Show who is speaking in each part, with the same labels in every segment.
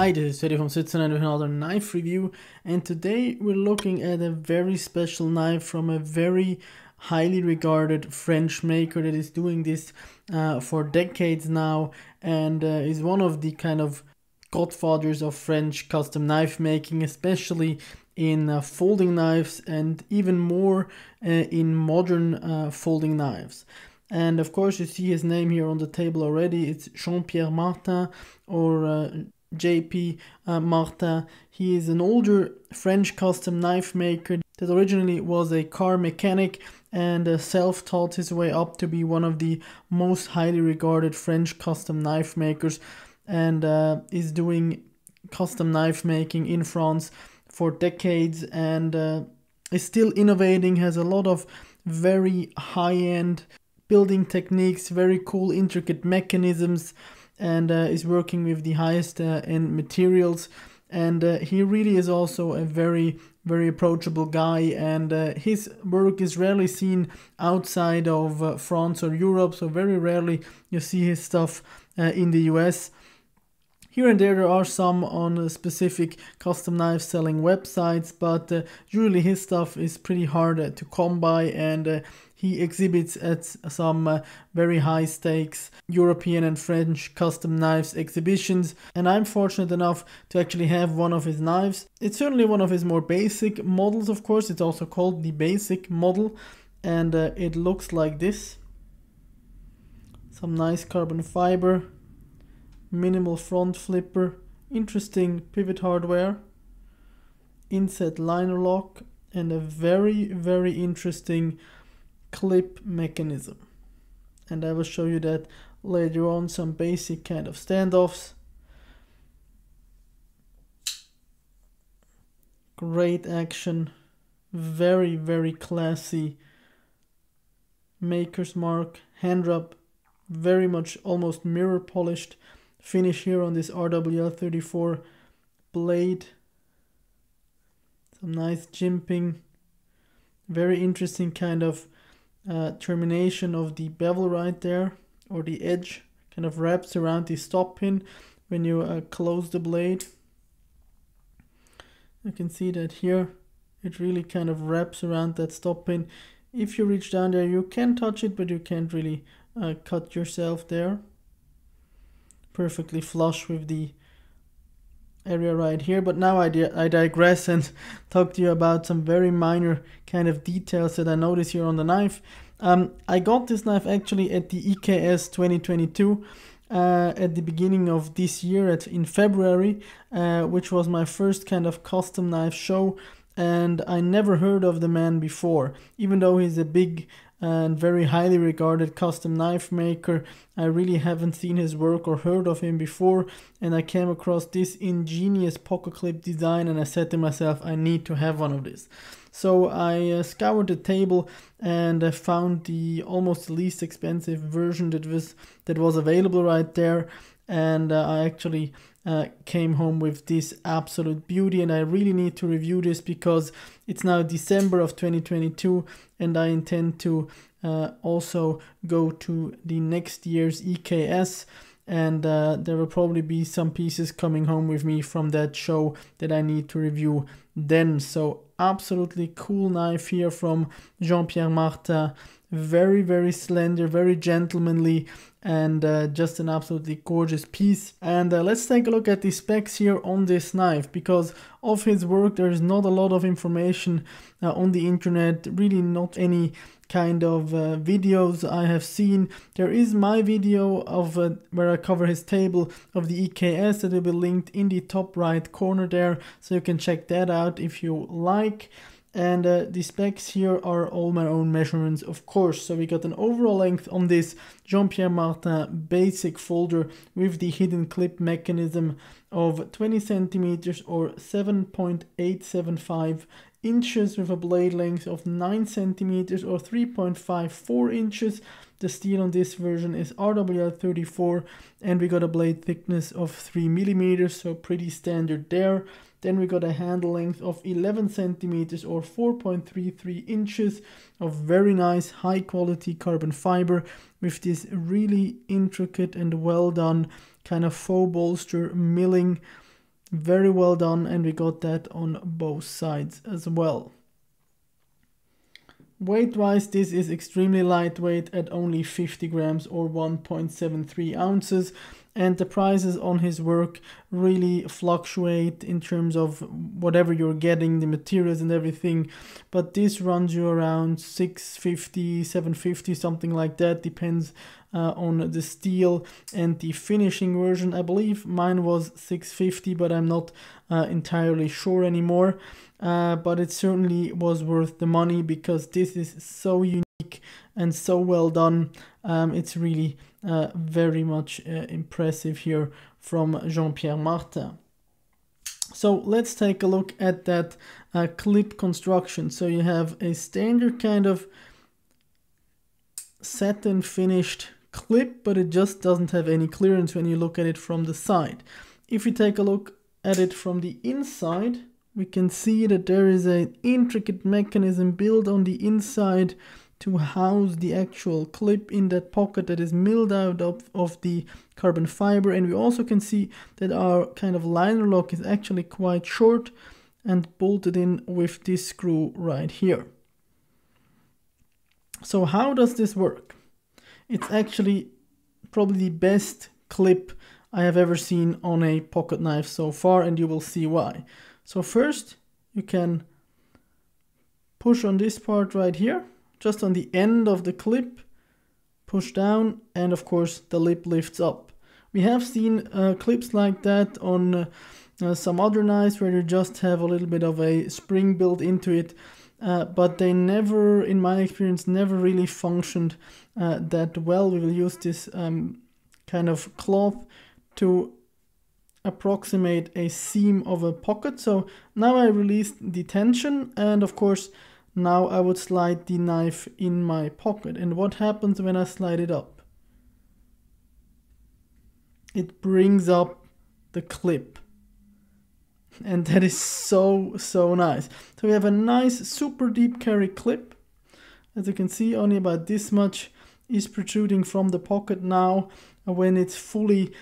Speaker 1: Hi, this is Teddy from Switzerland with another knife review, and today we're looking at a very special knife from a very highly regarded French maker that is doing this for decades now, and is one of the kind of godfathers of French custom knife making, especially in folding knives and even more in modern folding knives. And of course you see his name here on the table already. It's Jean-Pierre Martin, or J.P. Martin. He is an older French custom knife maker that originally was a car mechanic and self-taught his way up to be one of the most highly regarded French custom knife makers, and is doing custom knife making in France for decades, and is still innovating, has a lot of very high-end building techniques, very cool intricate mechanisms, and is working with the highest end materials. And he really is also a very approachable guy, and his work is rarely seen outside of France or Europe, so very rarely you see his stuff in the US. Here and there are some on specific custom knife selling websites, but usually his stuff is pretty hard to come by, and he exhibits at some very high stakes European and French custom knives exhibitions, and I'm fortunate enough to actually have one of his knives. It's certainly one of his more basic models, of course. It's also called the basic model, and it looks like this. Some nice carbon fiber, minimal front flipper, interesting pivot hardware, inset liner lock, and a very interesting clip mechanism. And I will show you that later on, some basic kind of standoffs. Great action, very classy maker's mark, hand rub, very much almost mirror polished finish here on this RWL34 blade. Some nice jimping, very interesting kind of termination of the bevel right there, or the edge kind of wraps around the stop pin when you close the blade. You can see that here it really kind of wraps around that stop pin. If you reach down there you can touch it, but you can't really cut yourself there. Perfectly flush with the area right here. But now I digress and talk to you about some very minor kind of details that I notice here on the knife. I got this knife actually at the EKS 2022 at the beginning of this year in February, which was my first kind of custom knife show, and I never heard of the man before. Even though he's a big and very highly regarded custom knife maker, I really haven't seen his work or heard of him before, and I came across this ingenious pocket clip design and I said to myself, I need to have one of this. So I scoured the table and I found the almost least expensive version that was available right there, and I actually came home with this absolute beauty, and I really need to review this because it's now December of 2022 and I intend to also go to the next year's EKS, and there will probably be some pieces coming home with me from that show that I need to review then. So absolutely cool knife here from Jean-Pierre Martin. Very slender, very gentlemanly, and just an absolutely gorgeous piece. And let's take a look at the specs here on this knife. Because of his work there is not a lot of information on the internet, really not any kind of videos I have seen. There is my video of where I cover his table of the EKS that will be linked in the top right corner there, so you can check that out if you like. And the specs here are all my own measurements, of course. So we got an overall length on this Jean-Pierre Martin Basic Folder with the hidden clip mechanism of 20 centimeters or 7.875 inches, with a blade length of 9 centimeters or 3.54 inches. The steel on this version is RWL34, and we got a blade thickness of 3 millimeters, so pretty standard there. Then we got a handle length of 11 centimeters or 4.33 inches of very nice high quality carbon fiber with this really intricate and well done kind of faux bolster milling Very well done, and we got that on both sides as well. Weight-wise, this is extremely lightweight at only 50 grams or 1.73 ounces. And the prices on his work really fluctuate in terms of whatever you're getting, the materials and everything. But this runs you around 650, 750, something like that. Depends on the steel and the finishing version. I believe mine was 650, but I'm not entirely sure anymore. But it certainly was worth the money because this is so unique and so well done. It's really very much impressive here from Jean-Pierre Martin. So let's take a look at that clip construction. So you have a standard kind of satin finished clip, but it just doesn't have any clearance when you look at it from the side. If you take a look at it from the inside, we can see that there is an intricate mechanism built on the inside to house the actual clip in that pocket that is milled out of the carbon fiber. And we also can see that our kind of liner lock is actually quite short and bolted in with this screw right here. So how does this work? It's actually probably the best clip I have ever seen on a pocket knife so far, and you will see why. So first you can push on this part right here, just on the end of the clip, push down, and of course the lip lifts up. We have seen clips like that on some other knives where you just have a little bit of a spring built into it, but they never, in my experience, never really functioned that well. We will use this kind of cloth to approximate a seam of a pocket. So now I released the tension, and of course now I would slide the knife in my pocket. And what happens when I slide it up? It brings up the clip. And that is so nice. So we have a nice super deep carry clip. As you can see, only about this much is protruding from the pocket now when it's fully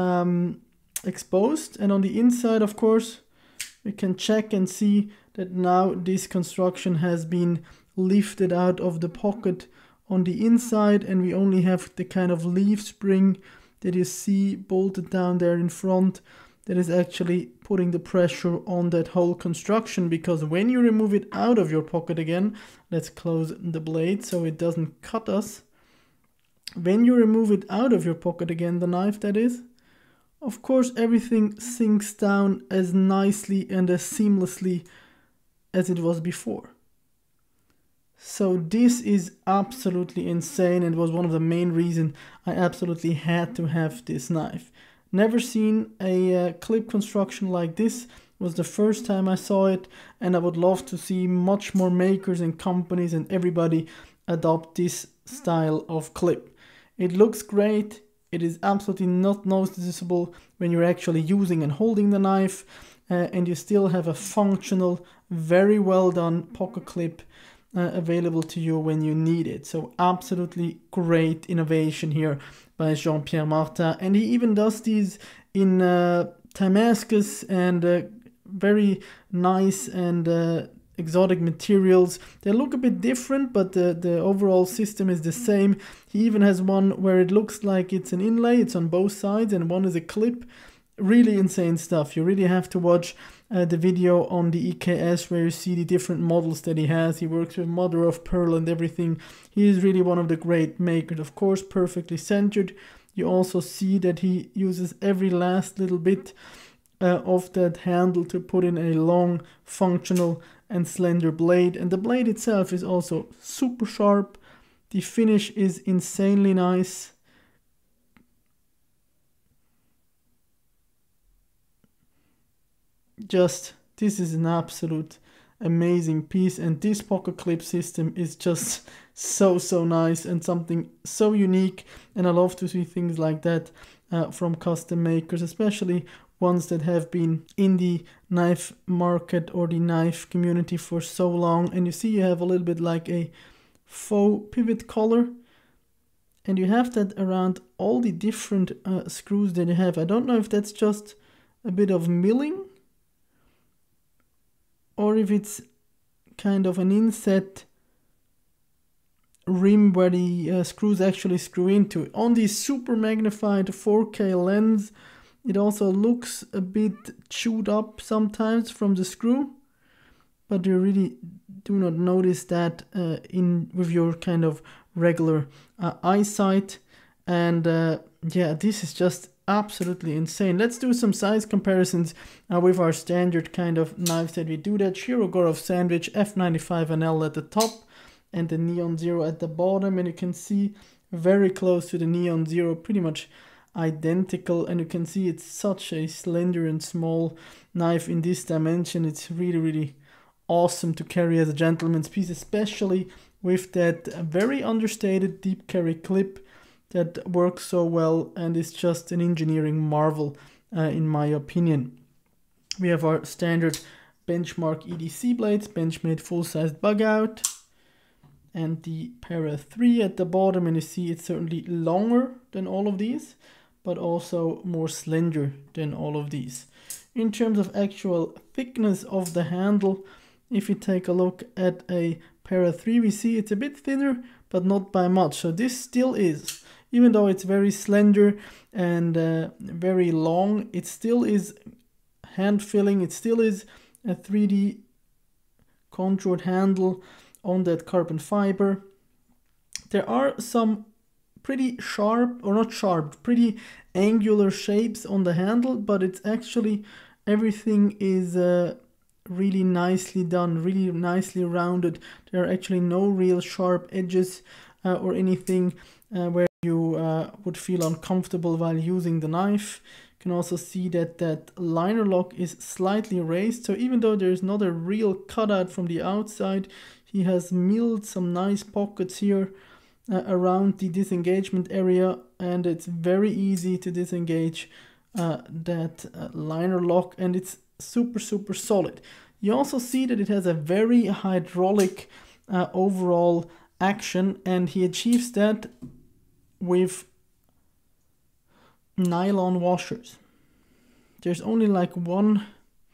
Speaker 1: exposed. And on the inside, of course, we can check and see that now this construction has been lifted out of the pocket on the inside, and we only have the kind of leaf spring that you see bolted down there in front that is actually putting the pressure on that whole construction. Because when you remove it out of your pocket again, let's close the blade so it doesn't cut us. When you remove it out of your pocket again, the knife that is, of course everything sinks down as nicely and as seamlessly as it was before. So this is absolutely insane, and was one of the main reasons I absolutely had to have this knife. Never seen a clip construction like this. Was the first time I saw it, and I would love to see much more makers and companies and everybody adopt this style of clip. It looks great. It is absolutely not noticeable when you're actually using and holding the knife, and you still have a functional, very well done pocket clip available to you when you need it. So absolutely great innovation here by Jean-Pierre Martin. And he even does these in Damascus and very nice and exotic materials. They look a bit different, but the overall system is the same. He even has one where it looks like it's an inlay, it's on both sides, and one is a clip. Really insane stuff. You really have to watch the video on the EKS where you see the different models that he has. He works with mother of pearl and everything. He is really one of the great makers. Of course, perfectly centered. You also see that he uses every last little bit of that handle to put in a long, functional and slender blade. And the blade itself is also super sharp. The finish is insanely nice. This is an absolute amazing piece, and this pocket clip system is just so nice and something so unique. And I love to see things like that from custom makers, especially ones that have been in the knife market or the knife community for so long. And you see you have a little bit like a faux pivot collar, and you have that around all the different screws that you have. I don't know if that's just a bit of milling, or if it's kind of an inset rim where the screws actually screw into. On the super magnified 4K lens, it also looks a bit chewed up sometimes from the screw, but you really do not notice that with your kind of regular eyesight. And yeah, this is just absolutely insane. Let's do some size comparisons with our standard kind of knives that we do that. Shirogorov sandwich, F95NL at the top and the Neon Zero at the bottom, and you can see very close to the Neon Zero, pretty much identical, and you can see it's such a slender and small knife in this dimension. It's really, really awesome to carry as a gentleman's piece, especially with that very understated deep carry clip that works so well and is just an engineering marvel in my opinion. We have our standard benchmark EDC blades, Benchmade full-sized bug out, and the Para 3 at the bottom, and you see it's certainly longer than all of these, but also more slender than all of these. In terms of actual thickness of the handle, if you take a look at a Para 3, we see it's a bit thinner, but not by much. So this still is, even though it's very slender and very long, it still is hand filling. It still is a 3D contoured handle on that carbon fiber. There are some pretty sharp, or not sharp, pretty angular shapes on the handle, but it's actually, everything is really nicely done, really nicely rounded. There are actually no real sharp edges or anything where you would feel uncomfortable while using the knife. You can also see that that liner lock is slightly raised, so even though there is not a real cutout from the outside, he has milled some nice pockets here around the disengagement area, and it's very easy to disengage that liner lock, and it's super, super solid. You also see that it has a very hydraulic overall action, and he achieves that with nylon washers. There's only like one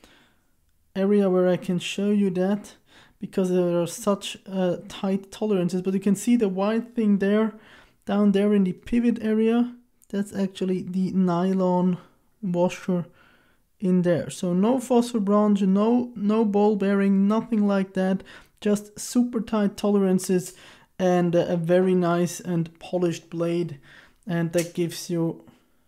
Speaker 1: area where I can show you that, because there are such tight tolerances, but you can see the white thing there, down there in the pivot area, that's actually the nylon washer in there. So no phosphor bronze, no ball bearing, nothing like that, just super tight tolerances and a very nice and polished blade, and that gives you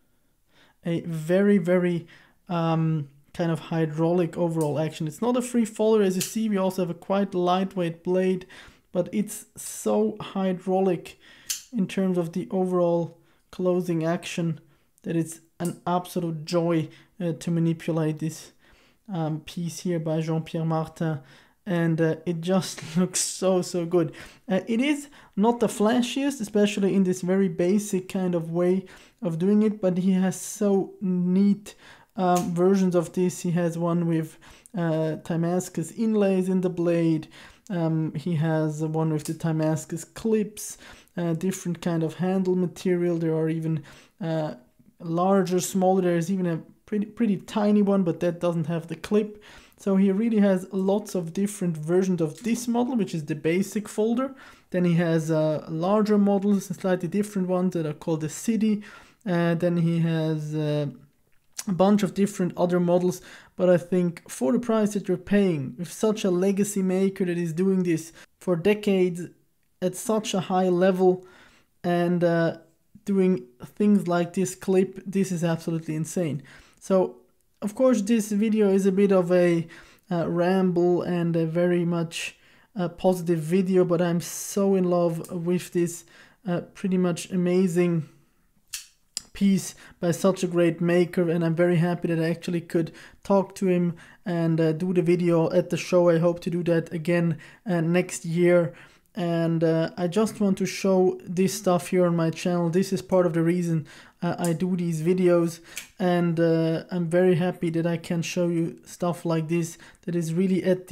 Speaker 1: a very, very kind of hydraulic overall action. It's not a free faller, as you see. We also have a quite lightweight blade, but it's so hydraulic in terms of the overall closing action that it's an absolute joy to manipulate this piece here by Jean-Pierre Martin, and it just looks so, so good. It is not the flashiest, especially in this very basic kind of way of doing it, but he has so neat versions of this. He has one with Damascus inlays in the blade. He has one with the Damascus clips, different kind of handle material. There are even larger, smaller. There's even a pretty tiny one, but that doesn't have the clip. So he really has lots of different versions of this model, which is the basic folder. Then he has larger models, slightly different ones that are called the City. Then he has a bunch of different other models, but I think for the price that you're paying, with such a legacy maker that is doing this for decades at such a high level and doing things like this clip, this is absolutely insane. So of course this video is a bit of a ramble and a very much positive video, but I'm so in love with this pretty much amazing piece by such a great maker, and I'm very happy that I actually could talk to him and do the video at the show. I hope to do that again next year, and I just want to show this stuff here on my channel. This is part of the reason I do these videos, and I'm very happy that I can show you stuff like this that is really at the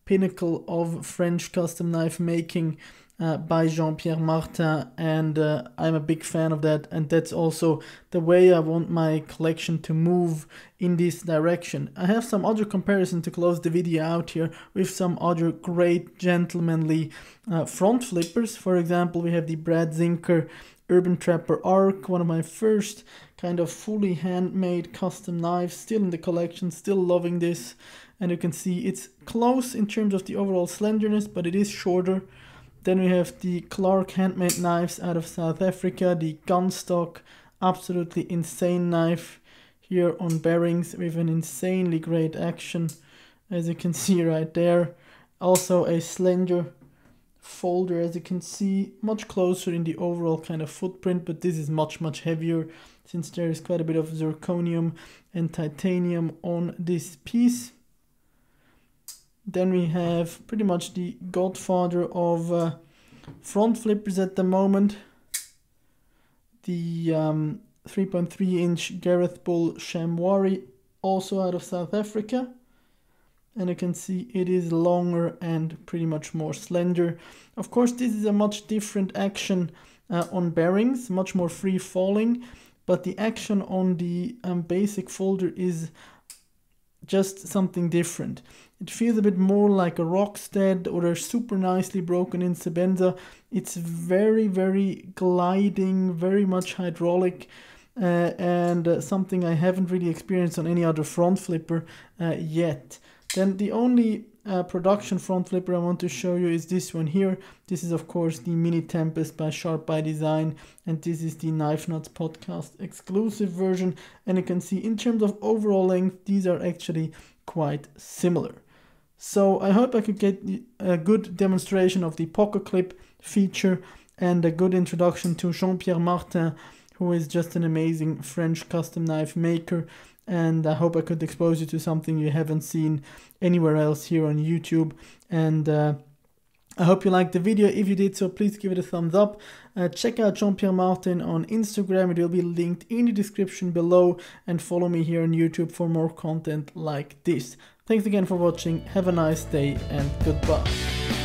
Speaker 1: pinnacle of French custom knife making by Jean-Pierre Martin, and I'm a big fan of that, and that's also the way I want my collection to move in this direction. I have some other comparison to close the video out here with some other great gentlemanly front flippers. For example, we have the Brad Zinker Urban Trapper Arc, one of my first kind of fully handmade custom knives, still in the collection, still loving this. And you can see it's close in terms of the overall slenderness, but it is shorter. Then we have the Clark handmade knives out of South Africa, the Gunstock, absolutely insane knife here on bearings with an insanely great action, as you can see right there. Also a slender folder, as you can see, much closer in the overall kind of footprint, but this is much heavier since there is quite a bit of zirconium and titanium on this piece. Then we have pretty much the godfather of front flippers at the moment, the 3.3 inch Gareth Bull Shamwari, also out of South Africa. And you can see it is longer and pretty much more slender. Of course, this is a much different action on bearings, much more free falling, but the action on the basic folder is just something different. It feels a bit more like a Rockstead or a super nicely broken in Sebenza. It's very gliding, very much hydraulic, and something I haven't really experienced on any other front flipper yet. Then the only production front flipper I want to show you is this one here. This is of course the Mini Tempest by Sharp by Design, and this is the Knife Nuts podcast exclusive version. And you can see in terms of overall length, these are actually quite similar. So I hope I could get a good demonstration of the pocket clip feature and a good introduction to Jean-Pierre Martin, who is just an amazing French custom knife maker. And I hope I could expose you to something you haven't seen anywhere else here on YouTube. And I hope you liked the video. If you did so, please give it a thumbs up. Check out Jean-Pierre Martin on Instagram. It will be linked in the description below. And follow me here on YouTube for more content like this. Thanks again for watching. Have a nice day and goodbye.